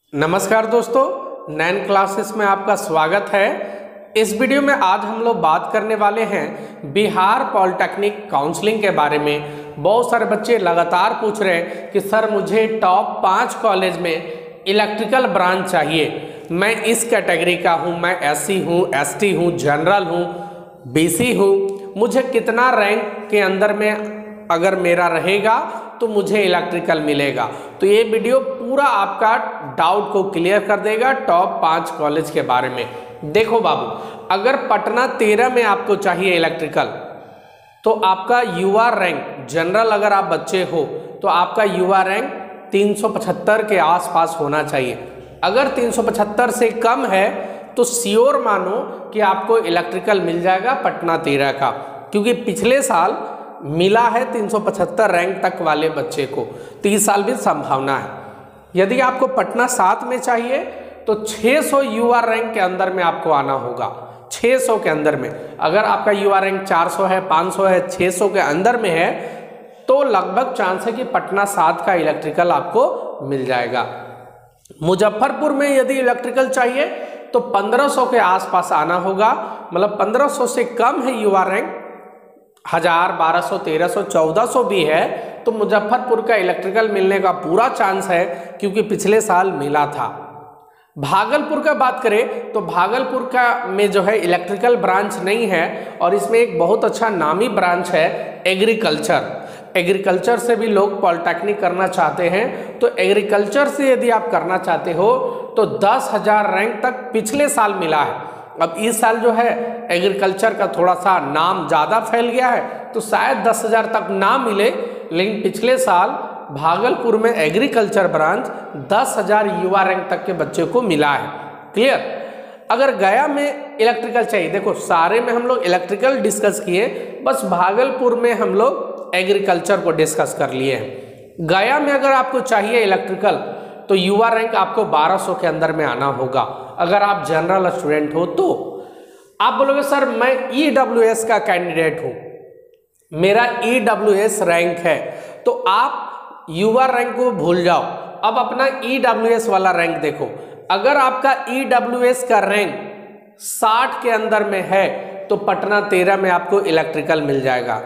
नमस्कार दोस्तों, नैन क्लासेस में आपका स्वागत है। इस वीडियो में आज हम लोग बात करने वाले हैं बिहार पॉलिटेक्निक काउंसलिंग के बारे में। बहुत सारे बच्चे लगातार पूछ रहे हैं कि सर मुझे टॉप 5 कॉलेज में इलेक्ट्रिकल ब्रांच चाहिए। मैं इस कैटेगरी का हूँ, मैं SC हूँ, ST हूँ, जनरल हूँ, BC हूँ, मुझे कितना रैंक के अंदर में अगर मेरा रहेगा तो मुझे इलेक्ट्रिकल मिलेगा। तो ये वीडियो पूरा आपका डाउट को क्लियर कर देगा टॉप 5 कॉलेज के बारे में। देखो बाबू, अगर पटना 13 में आपको चाहिए इलेक्ट्रिकल तो आपका UR रैंक, जनरल अगर आप बच्चे हो तो आपका UR रैंक 375 के आसपास होना चाहिए। अगर 375 से कम है तो श्योर मानो कि आपको इलेक्ट्रिकल मिल जाएगा पटना 13 का, क्योंकि पिछले साल मिला है 375 रैंक तक वाले बच्चे को, तो इस साल भी संभावना है। यदि आपको पटना 7 में चाहिए तो 600 UR रैंक के अंदर में आपको आना होगा। 600 के अंदर में, अगर आपका UR रैंक 400 है, 500 है, 600 के अंदर में है तो लगभग चांस है कि पटना 7 का इलेक्ट्रिकल आपको मिल जाएगा। मुजफ्फरपुर में यदि इलेक्ट्रिकल चाहिए तो 1500 के आसपास आना होगा, मतलब 1500 से कम है UR रैंक, 1000, 1200, 1300, 1400 भी है तो मुजफ्फरपुर का इलेक्ट्रिकल मिलने का पूरा चांस है, क्योंकि पिछले साल मिला था। भागलपुर का बात करें तो भागलपुर का में जो है इलेक्ट्रिकल ब्रांच नहीं है, और इसमें एक बहुत अच्छा नामी ब्रांच है एग्रीकल्चर। एग्रीकल्चर से भी लोग पॉलिटेक्निक करना चाहते हैं, तो एग्रीकल्चर से यदि आप करना चाहते हो तो 10,000 रैंक तक पिछले साल मिला है। अब इस साल जो है एग्रीकल्चर का थोड़ा सा नाम ज़्यादा फैल गया है तो शायद 10,000 तक ना मिले, लेकिन पिछले साल भागलपुर में एग्रीकल्चर ब्रांच 10,000 UR रैंक तक के बच्चे को मिला है। क्लियर? अगर गया में इलेक्ट्रिकल चाहिए, देखो सारे में हम लोग इलेक्ट्रिकल डिस्कस किए, बस भागलपुर में हम लोग एग्रीकल्चर को डिस्कस कर लिए हैं। गया में अगर आपको चाहिए इलेक्ट्रिकल तो UR रैंक आपको 1200 के अंदर में आना होगा, अगर आप जनरल स्टूडेंट हो तो। आप बोलोगे सर मैं EWS का कैंडिडेट हूं, मेरा EWS रैंक है, तो आप UR रैंक को भूल जाओ, अब अपना EWS वाला रैंक देखो। अगर आपका EWS का रैंक 60 के अंदर में है तो पटना 13 में आपको इलेक्ट्रिकल मिल जाएगा।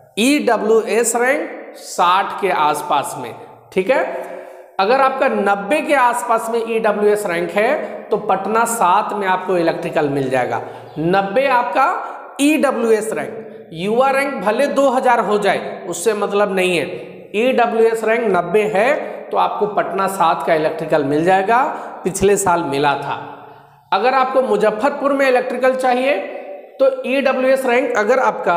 EWS रैंक 60 के आसपास में, ठीक है। अगर आपका 90 के आसपास में EWS रैंक है तो पटना 7 में आपको इलेक्ट्रिकल मिल जाएगा। 90 आपका EWS रैंक, UR रैंक भले 2000 हो जाए उससे मतलब नहीं है, EWS रैंक 90 है तो आपको पटना 7 का इलेक्ट्रिकल मिल जाएगा, पिछले साल मिला था। अगर आपको मुजफ्फरपुर में इलेक्ट्रिकल चाहिए तो EWS रैंक अगर आपका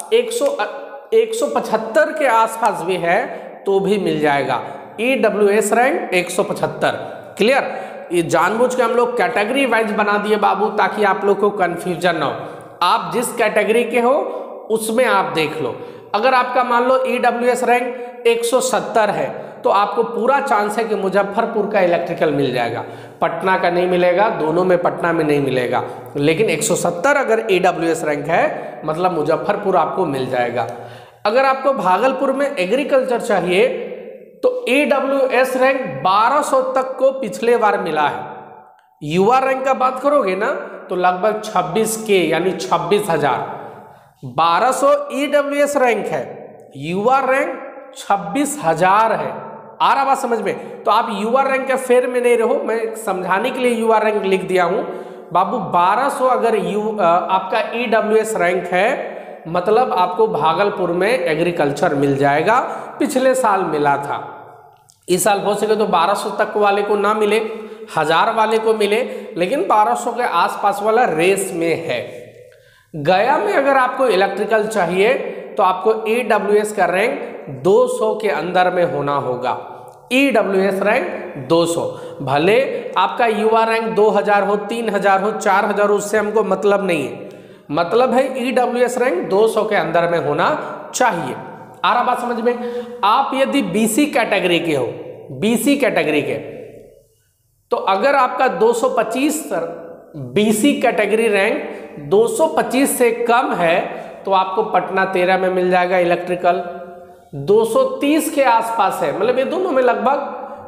175 के आसपास भी है तो भी मिल जाएगा। EWS rank 175। क्लियर? ये जानबूझ के हम लोग कैटेगरी वाइज बना दिए बाबू, ताकि आप लोग को कंफ्यूजन ना हो। आप जिस कैटेगरी के हो उसमें आप देख लो। अगर आपका मान लो EWS रैंक 170 है तो आपको पूरा चांस है कि मुजफ्फरपुर का इलेक्ट्रिकल मिल जाएगा, पटना का नहीं मिलेगा, दोनों में पटना में नहीं मिलेगा, लेकिन 170 अगर EWS रैंक है मतलब मुजफ्फरपुर आपको मिल जाएगा। अगर आपको भागलपुर में एग्रीकल्चर चाहिए तो EWS रैंक 1200 तक को पिछले बार मिला है। UR रैंक का बात करोगे ना तो लगभग 26K यानी 26,000। 1200 EWS रैंक है, UR रैंक 26,000 है। आ रहा बात समझ में? तो आप UR रैंक के फेर में नहीं रहो, मैं समझाने के लिए UR रैंक लिख दिया हूं बाबू। 1200 अगर आपका EWS रैंक है मतलब आपको भागलपुर में एग्रीकल्चर मिल जाएगा, पिछले साल मिला था। इस साल हो सके तो 1200 तक वाले को ना मिले, 1000 वाले को मिले, लेकिन 1200 के आसपास वाला रेस में है। गया में अगर आपको इलेक्ट्रिकल चाहिए तो आपको EWS का रैंक 200 के अंदर में होना होगा। EWS रैंक 200, भले आपका UR रैंक 2000 हो, 3000 हो, 4000 हो, उससे हमको मतलब नहीं है, मतलब है EWS रैंक 200 के अंदर में होना चाहिए। आ रहा बात समझ में? आप यदि BC कैटेगरी के हो, BC कैटेगरी के, तो अगर आपका 225 BC कैटेगरी रैंक 225 से कम है तो आपको पटना 13 में मिल जाएगा इलेक्ट्रिकल। 230 के आसपास है, मतलब ये दोनों में लगभग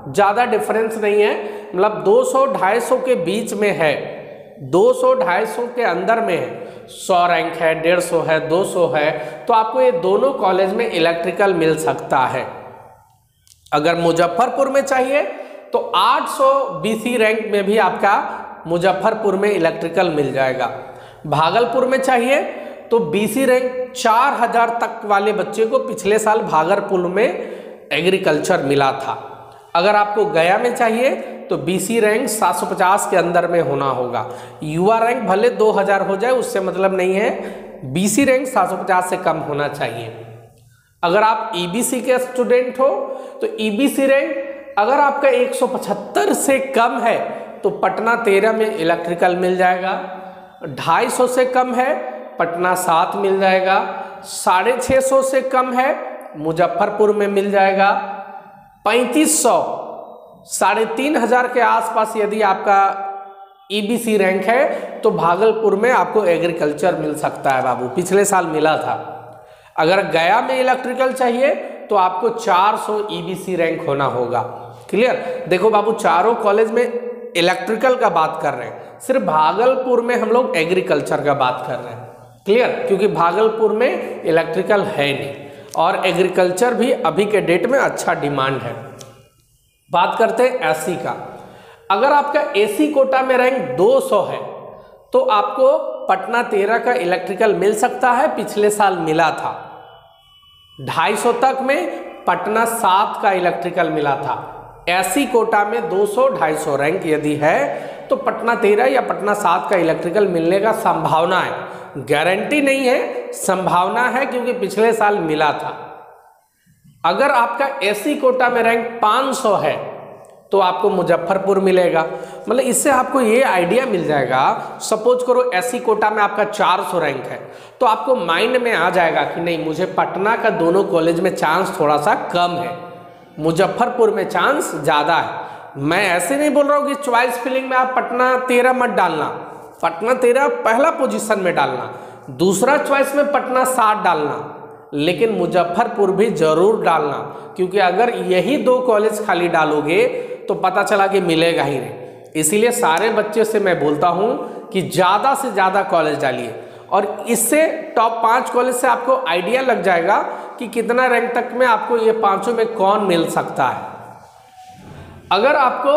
ज़्यादा डिफरेंस नहीं है, मतलब 200-250 के बीच में है, 200-250 के अंदर में है। 100 रैंक है, 150 है, 200 है, तो आपको ये दोनों कॉलेज में इलेक्ट्रिकल मिल सकता है। अगर मुजफ्फरपुर में चाहिए तो 800 BC रैंक में भी आपका मुजफ्फरपुर में इलेक्ट्रिकल मिल जाएगा। भागलपुर में चाहिए तो BC रैंक 4000 तक वाले बच्चे को पिछले साल भागलपुर में एग्रीकल्चर मिला था। अगर आपको गया में चाहिए तो BC रैंक 750 के अंदर में होना होगा। युवा रैंक भले 2000 हो जाए, उससे मतलब नहीं है, BC रैंक 750 से कम होना चाहिए। अगर आप EBC के स्टूडेंट हो तो EBC रैंक अगर आपका 175 से कम है तो पटना 13 में इलेक्ट्रिकल मिल जाएगा, 250 से कम है पटना 7 मिल जाएगा, 650 से कम है मुजफ्फरपुर में मिल जाएगा, 3500 3500 के आसपास यदि आपका EBC रैंक है तो भागलपुर में आपको एग्रीकल्चर मिल सकता है बाबू, पिछले साल मिला था। अगर गया में इलेक्ट्रिकल चाहिए तो आपको 400 EBC रैंक होना होगा। क्लियर? देखो बाबू, चारों कॉलेज में इलेक्ट्रिकल का बात कर रहे हैं, सिर्फ भागलपुर में हम लोग एग्रीकल्चर का बात कर रहे हैं। क्लियर? क्योंकि भागलपुर में इलेक्ट्रिकल है नहीं और एग्रीकल्चर भी अभी के डेट में अच्छा डिमांड है। बात करते हैं SC का। अगर आपका AC कोटा में रैंक 200 है तो आपको पटना 13 का इलेक्ट्रिकल मिल सकता है, पिछले साल मिला था। 250 तक में पटना 7 का इलेक्ट्रिकल मिला था। SC कोटा में 200-250 रैंक यदि है तो पटना 13 या पटना 7 का इलेक्ट्रिकल मिलने का संभावना है, गारंटी नहीं है, संभावना है, क्योंकि पिछले साल मिला था। अगर आपका SC कोटा में रैंक 500 है तो आपको मुजफ्फरपुर मिलेगा। मतलब इससे आपको ये आइडिया मिल जाएगा, सपोज करो SC कोटा में आपका 400 रैंक है तो आपको माइंड में आ जाएगा कि नहीं, मुझे पटना का दोनों कॉलेज में चांस थोड़ा सा कम है, मुजफ्फरपुर में चांस ज़्यादा है। मैं ऐसे नहीं बोल रहा हूँ कि चॉइस फिलिंग में आप पटना 13 मत डालना, पटना 13 पहला पोजीशन में डालना, दूसरा चॉइस में पटना 7 डालना, लेकिन मुजफ्फरपुर भी जरूर डालना, क्योंकि अगर यही 2 कॉलेज खाली डालोगे तो पता चला कि मिलेगा ही नहीं। इसीलिए सारे बच्चे से मैं बोलता हूं कि ज़्यादा से ज़्यादा कॉलेज डालिए, और इससे टॉप 5 कॉलेज से आपको आइडिया लग जाएगा कि कितना रैंक तक में आपको ये पांचों में कौन मिल सकता है। अगर आपको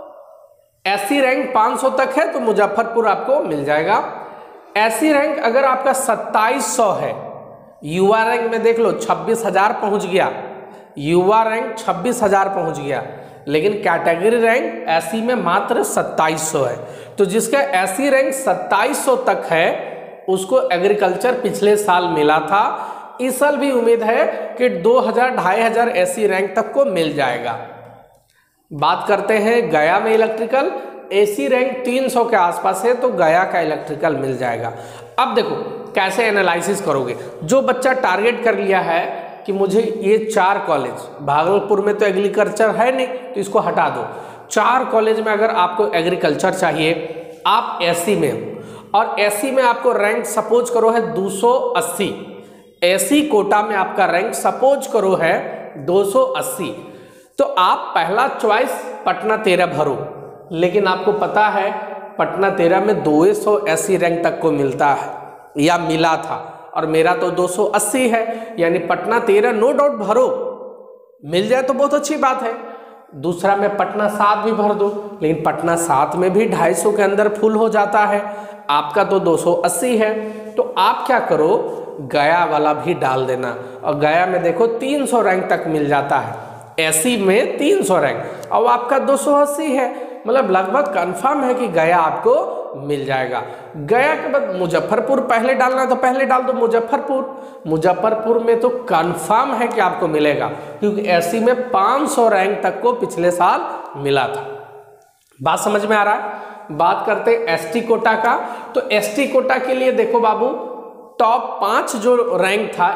SC रैंक 500 तक है तो मुजफ्फरपुर आपको मिल जाएगा। SC रैंक अगर आपका 2700 है, युवा रैंक में देख लो 26,000 पहुंच गया, युवा रैंक 26,000 पहुंच गया, लेकिन कैटेगरी रैंक SC में मात्र 2700 है। तो जिसका SC रैंक 2700 तक है उसको एग्रीकल्चर पिछले साल मिला था, इस साल भी उम्मीद है कि 2000-2500 SC रैंक तक को मिल जाएगा। बात करते हैं गया में इलेक्ट्रिकल, SC रैंक 300 के आसपास है तो गया का इलेक्ट्रिकल मिल जाएगा। अब देखो कैसे एनालिसिस करोगे। जो बच्चा टारगेट कर लिया है कि मुझे ये 4 कॉलेज, भागलपुर में तो एग्रीकल्चर है नहीं तो इसको हटा दो, 4 कॉलेज में अगर आपको एग्रीकल्चर चाहिए, आप SC में हो और SC में आपको रैंक सपोज करो है 280, SC कोटा में आपका रैंक सपोज करो है 280, तो आप पहला चॉइस पटना 13 भरो, लेकिन आपको पता है पटना 13 में 200 SC रैंक तक को मिलता है या मिला था, और मेरा तो 280 है, यानी पटना 13 नो डाउट भरो, मिल जाए तो बहुत अच्छी बात है। दूसरा में पटना 7 भी भर दो, लेकिन पटना 7 में भी 250 के अंदर फुल हो जाता है, आपका तो 280 है, तो आप क्या करो, गया वाला भी डाल देना। और गया में देखो 300 रैंक तक मिल जाता है, SC में 300 रैंक, और आपका 280 है, मतलब लगभग कंफर्म है कि गया आपको मिल जाएगा। गया के बाद मुजफ्फरपुर पहले डालना तो पहले डाल दो मुजफ्फरपुर, मुजफ्फरपुर में तो कंफर्म है कि आपको मिलेगा, क्योंकि SC में 500 रैंक तक को पिछले साल मिला था। बात समझ में आ रहा है। बात करते हैं ST कोटा का, तो ST कोटा के लिए देखो बाबू, टॉप 5 जो रैंक था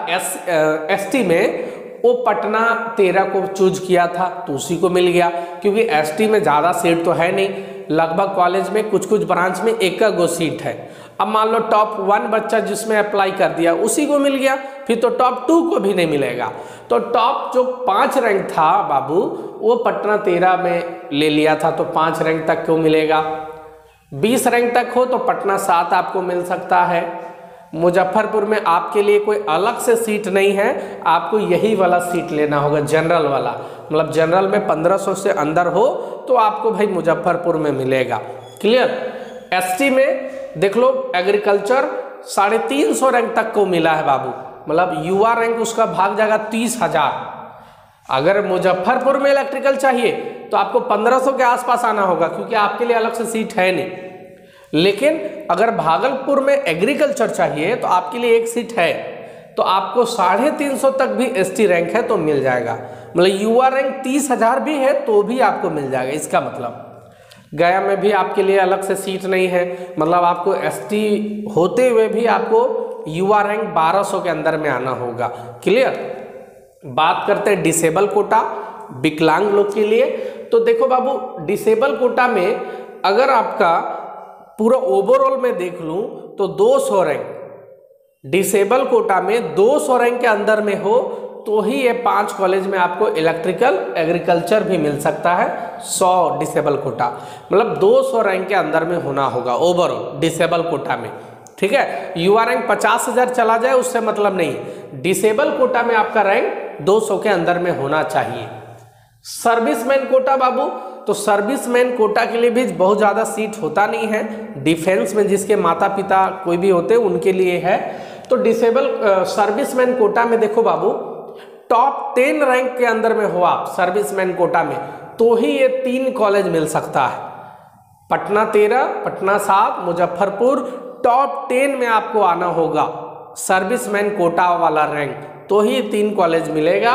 ST में, वो पटना 13 को चूज किया था तो उसी को मिल गया, क्योंकि ST में ज़्यादा सीट तो है नहीं, लगभग कॉलेज में कुछ कुछ ब्रांच में एक गो सीट है। अब मान लो टॉप 1 बच्चा जिसमें अप्लाई कर दिया उसी को मिल गया, फिर तो टॉप 2 को भी नहीं मिलेगा। तो टॉप जो 5 रैंक था बाबू वो पटना 13 में ले लिया था, तो 5 रैंक तक क्यों मिलेगा। 20 रैंक तक हो तो पटना 7 आपको मिल सकता है। मुजफ्फरपुर में आपके लिए कोई अलग से सीट नहीं है, आपको यही वाला सीट लेना होगा, जनरल वाला। मतलब जनरल में 1500 से अंदर हो तो आपको भाई मुजफ्फरपुर में मिलेगा। क्लियर। एसटी में देख लो एग्रीकल्चर 350 रैंक तक को मिला है बाबू, मतलब युवा रैंक उसका भाग जाएगा 30,000। अगर मुजफ्फरपुर में इलेक्ट्रिकल चाहिए तो आपको 1500 के आसपास आना होगा, क्योंकि आपके लिए अलग से सीट है नहीं। लेकिन अगर भागलपुर में एग्रीकल्चर चाहिए तो आपके लिए एक सीट है, तो आपको 350 तक भी एसटी रैंक है तो मिल जाएगा। मतलब युवा रैंक 30,000 भी है तो भी आपको मिल जाएगा। इसका मतलब गया में भी आपके लिए अलग से सीट नहीं है, मतलब आपको एसटी होते हुए भी आपको युवा रैंक 1200 के अंदर में आना होगा। क्लियर। बात करते हैं डिसेबल कोटा, विकलांग लोग के लिए। तो देखो बाबू, डिसेबल कोटा में अगर आपका पूरा ओवरऑल में देख लूं तो 200 रैंक, डिसेबल कोटा में 200 रैंक के अंदर में हो तो ही ये 5 कॉलेज में आपको इलेक्ट्रिकल एग्रीकल्चर भी मिल सकता है। 100 डिसेबल कोटा मतलब 200 रैंक के अंदर में होना होगा ओवरऑल डिसेबल कोटा में। ठीक है। युवा रैंक 50,000 चला जाए उससे मतलब नहीं, डिसेबल कोटा में आपका रैंक 200 के अंदर में होना चाहिए। सर्विसमैन कोटा बाबू, तो सर्विसमैन कोटा के लिए भी बहुत ज़्यादा सीट होता नहीं है। डिफेंस में जिसके माता पिता कोई भी होते हैं उनके लिए है। तो डिसेबल सर्विसमैन कोटा में देखो बाबू, टॉप 10 रैंक के अंदर में हो आप सर्विसमैन कोटा में तो ही ये 3 कॉलेज मिल सकता है। पटना 13, पटना 7, मुजफ्फरपुर, टॉप 10 में आपको आना होगा सर्विसमैन कोटा वाला रैंक, तो ही 3 कॉलेज मिलेगा।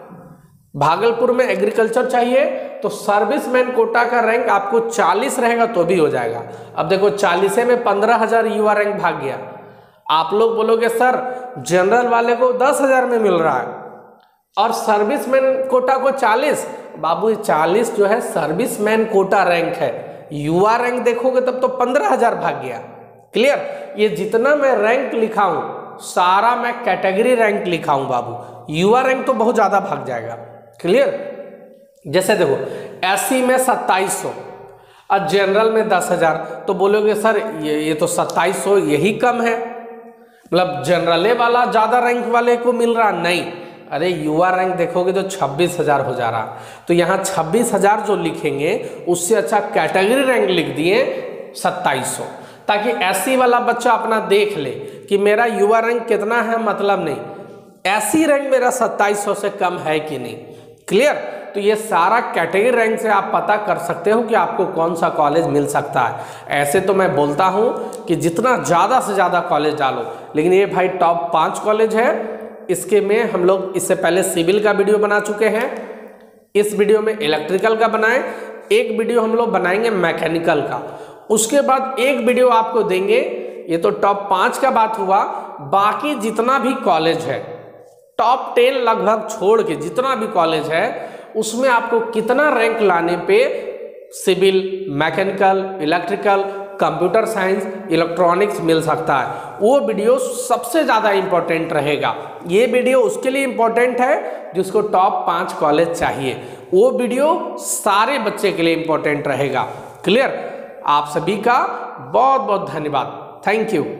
भागलपुर में एग्रीकल्चर चाहिए तो सर्विसमैन कोटा का रैंक आपको 40 रहेगा तो भी हो जाएगा। अब देखो 40 में 15,000 युवा रैंक भाग गया। आप लोग बोलोगे सर जनरल वाले को 10,000 में मिल रहा है और सर्विसमैन कोटा को 40। बाबू 40 जो है सर्विसमैन कोटा रैंक है, युवा रैंक देखोगे तब तो 15,000 भाग गया। क्लियर। ये जितना मैं रैंक लिखा हूं सारा मैं कैटेगरी रैंक लिखा हूं बाबू, युवा रैंक तो बहुत ज्यादा भाग जाएगा। क्लियर। जैसे देखो एससी में 2700 और जनरल में 10,000, तो बोलोगे सर ये तो 2700 यही कम है, मतलब जनरले वाला ज्यादा रैंक वाले को मिल रहा नहीं। अरे युवा रैंक देखोगे तो 26,000 हो जा रहा, तो यहाँ 26,000 जो लिखेंगे उससे अच्छा कैटेगरी रैंक लिख दिए 2700, ताकि एससी वाला बच्चा अपना देख ले कि मेरा युवा रैंक कितना है, मतलब नहीं एससी रैंक मेरा 2700 से कम है कि नहीं। क्लियर। तो ये सारा कैटेगरी रैंक से आप पता कर सकते हो कि आपको कौन सा कॉलेज मिल सकता है। ऐसे तो मैं बोलता हूँ कि जितना ज़्यादा से ज़्यादा कॉलेज डालो, लेकिन ये भाई टॉप 5 कॉलेज है। इसके में हम लोग इससे पहले सिविल का वीडियो बना चुके हैं, इस वीडियो में इलेक्ट्रिकल का बनाएं, एक वीडियो हम लोग बनाएंगे मैकेनिकल का, उसके बाद एक वीडियो आपको देंगे। ये तो टॉप 5 का बात हुआ, बाकी जितना भी कॉलेज है टॉप 10 लगभग छोड़ के जितना भी कॉलेज है उसमें आपको कितना रैंक लाने पे civil, mechanical, electrical, computer science, electronics मिल सकता है, वो वीडियो सबसे ज़्यादा इंपॉर्टेंट रहेगा। ये वीडियो उसके लिए इंपॉर्टेंट है जिसको टॉप 5 कॉलेज चाहिए, वो वीडियो सारे बच्चे के लिए इंपॉर्टेंट रहेगा। क्लियर। आप सभी का बहुत बहुत धन्यवाद। Thank you.